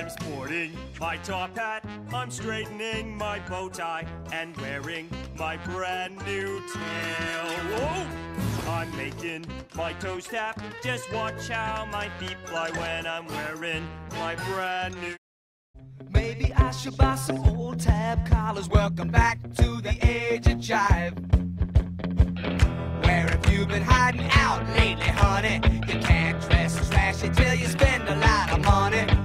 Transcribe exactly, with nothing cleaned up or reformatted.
sporting my top hat, I'm straightening my bow tie, and wearing my brand new tail. Whoa! I'm making my toes tap, just watch how my feet fly when I'm wearing my brand new. Maybe I should buy some old tab collars. Welcome back to the age of jive. Where have you been hiding out lately, honey? You can't dress trashy till you spend a lot of money.